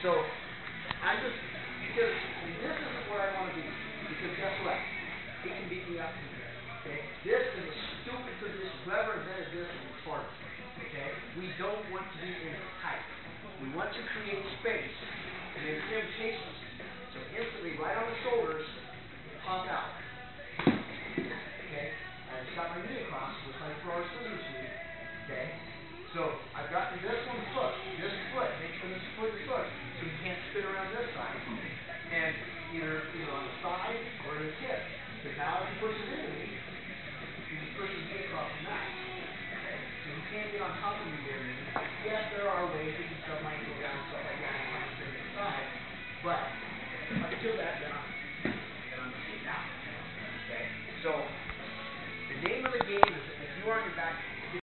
So I just, because this isn't what I want to be. Because guess what? He can beat me up from here. Okay? This is a stupid position. Whoever invented this is retarded. Okay? We don't want to be in tight. We want to create space. And then Tim chases. So instantly, right on the shoulders, pop out. Okay? I just got my knee across, looks like for our scissors sweep. Okay? So I've got this one foot, make sure this foot is foot, so you can't spin around this side. And either on the side or in his hip. Because now if he pushes into me, he just pushes me across the mat. Okay? So he can't get on top of me near me. Yes, there are ways you can shove my ankle down and stuff like that and try and spin to the side. But until that